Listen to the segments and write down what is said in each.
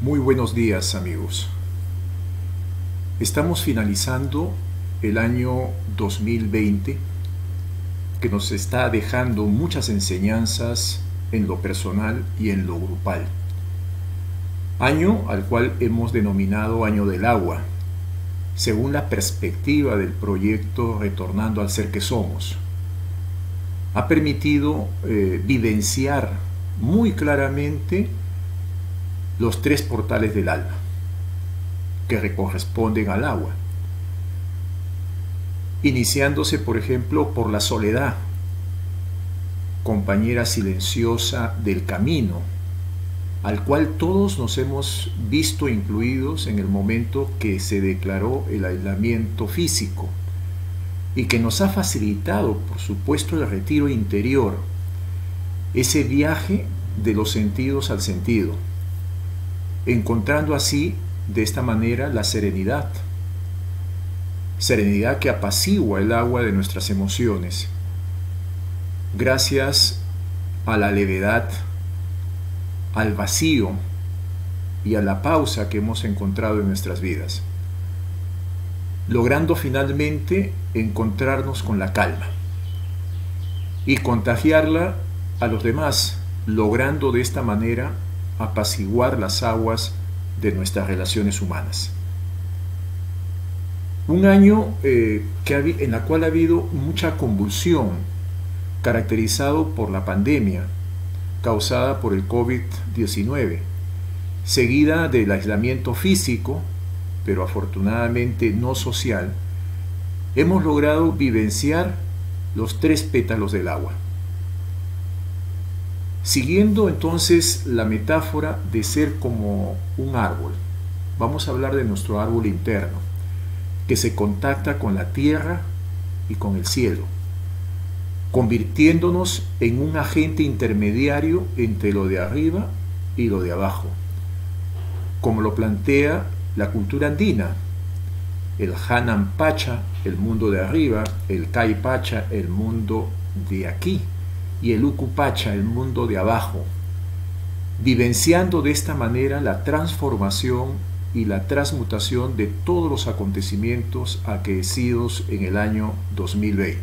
Muy buenos días, amigos. Estamos finalizando el año 2020, que nos está dejando muchas enseñanzas en lo personal y en lo grupal. Año al cual hemos denominado Año del Agua, según la perspectiva del proyecto Retornando al Ser que Somos. Ha permitido vivenciar muy claramente los tres portales del alma, que corresponden al agua, iniciándose, por ejemplo, por la soledad, compañera silenciosa del camino, al cual todos nos hemos visto incluidos en el momento que se declaró el aislamiento físico, y que nos ha facilitado, por supuesto, el retiro interior, ese viaje de los sentidos al sentido, encontrando así, de esta manera, la serenidad. Serenidad que apacigua el agua de nuestras emociones, gracias a la levedad, al vacío y a la pausa que hemos encontrado en nuestras vidas, logrando finalmente encontrarnos con la calma y contagiarla a los demás, logrando de esta manera apaciguar las aguas de nuestras relaciones humanas. Un año en la cual ha habido mucha convulsión, caracterizado por la pandemia causada por el COVID-19, seguida del aislamiento físico, pero afortunadamente no social. Hemos logrado vivenciar los tres pétalos del agua. Siguiendo entonces la metáfora de ser como un árbol, vamos a hablar de nuestro árbol interno, que se contacta con la tierra y con el cielo, convirtiéndonos en un agente intermediario entre lo de arriba y lo de abajo, como lo plantea la cultura andina: el Hanan Pacha, el mundo de arriba; el Kai Pacha, el mundo de aquí; y el Uku Pacha, el mundo de abajo, vivenciando de esta manera la transformación y la transmutación de todos los acontecimientos acaecidos en el año 2020.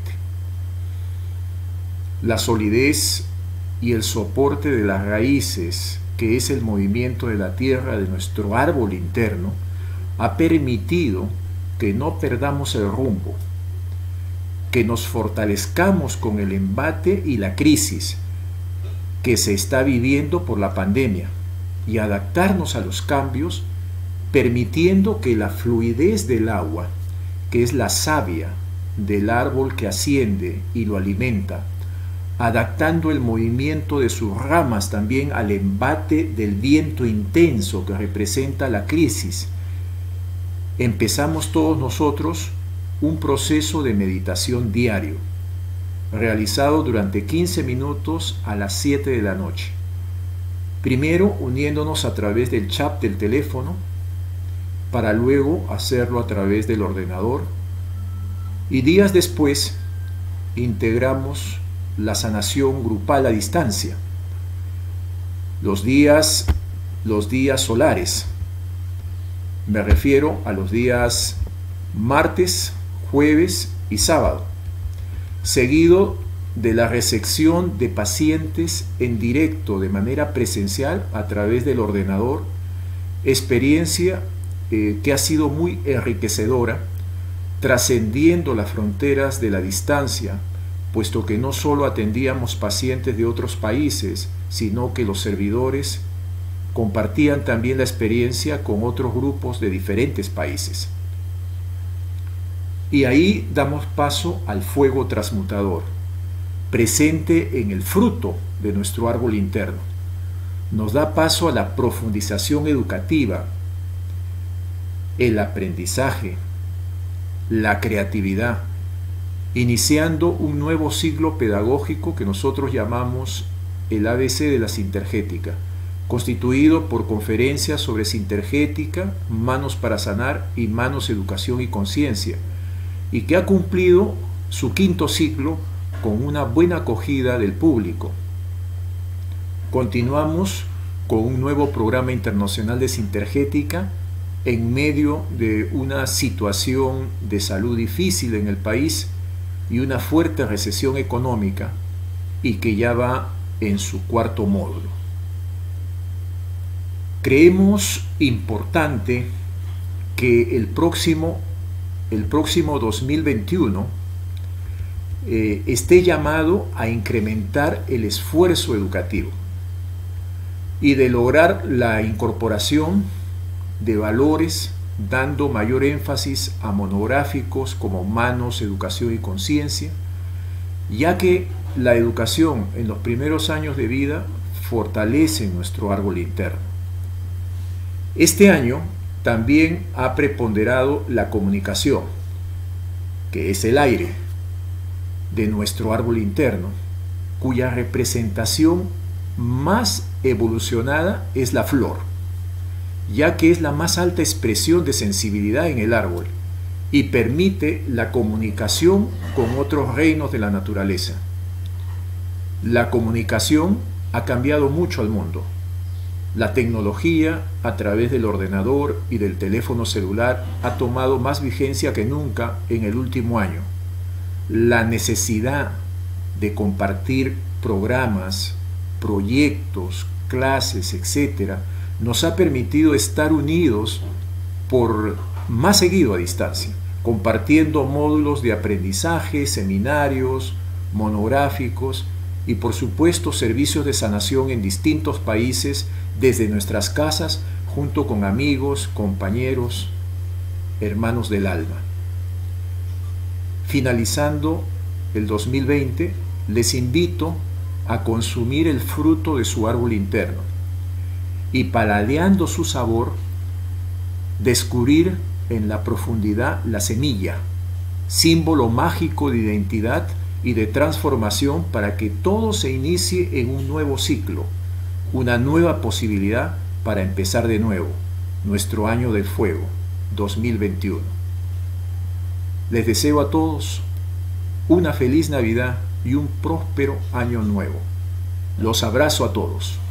La solidez y el soporte de las raíces, que es el movimiento de la tierra de nuestro árbol interno, ha permitido que no perdamos el rumbo, que nos fortalezcamos con el embate y la crisis que se está viviendo por la pandemia, y adaptarnos a los cambios, permitiendo que la fluidez del agua, que es la savia del árbol que asciende y lo alimenta, adaptando el movimiento de sus ramas también al embate del viento intenso que representa la crisis. Empezamos todos nosotros un proceso de meditación diario, realizado durante 15 minutos a las 7 de la noche. Primero uniéndonos a través del chat del teléfono, para luego hacerlo a través del ordenador, y días después integramos la sanación grupal a distancia, los días solares. Me refiero a los días martes, jueves y sábado, seguido de la recepción de pacientes en directo de manera presencial a través del ordenador, experiencia que ha sido muy enriquecedora, trascendiendo las fronteras de la distancia, puesto que no solo atendíamos pacientes de otros países, sino que los servidores compartían también la experiencia con otros grupos de diferentes países. Y ahí damos paso al fuego transmutador, presente en el fruto de nuestro árbol interno. Nos da paso a la profundización educativa, el aprendizaje, la creatividad, iniciando un nuevo ciclo pedagógico que nosotros llamamos el ABC de la Sintergética, constituido por conferencias sobre Sintergética, Manos para Sanar y Manos Educación y Conciencia, y que ha cumplido su quinto ciclo con una buena acogida del público. Continuamos con un nuevo programa internacional de Sintergética en medio de una situación de salud difícil en el país y una fuerte recesión económica, y que ya va en su cuarto módulo. Creemos importante que el próximo 2021 esté llamado a incrementar el esfuerzo educativo y de lograr la incorporación de valores, dando mayor énfasis a monográficos como Manos, Educación y Conciencia, ya que la educación en los primeros años de vida fortalece nuestro árbol interno. Este año también ha preponderado la comunicación, que es el aire de nuestro árbol interno, cuya representación más evolucionada es la flor, ya que es la más alta expresión de sensibilidad en el árbol y permite la comunicación con otros reinos de la naturaleza. La comunicación ha cambiado mucho al mundo. La tecnología a través del ordenador y del teléfono celular ha tomado más vigencia que nunca en el último año. La necesidad de compartir programas, proyectos, clases, etc., nos ha permitido estar unidos por más seguido a distancia, compartiendo módulos de aprendizaje, seminarios, monográficos y por supuesto servicios de sanación en distintos países desde nuestras casas, junto con amigos, compañeros, hermanos del alma. Finalizando el 2020, les invito a consumir el fruto de su árbol interno y, paladeando su sabor, descubrir en la profundidad la semilla, símbolo mágico de identidad y de transformación para que todo se inicie en un nuevo ciclo, una nueva posibilidad para empezar de nuevo nuestro año del fuego 2021. Les deseo a todos una feliz Navidad y un próspero año nuevo. Los abrazo a todos.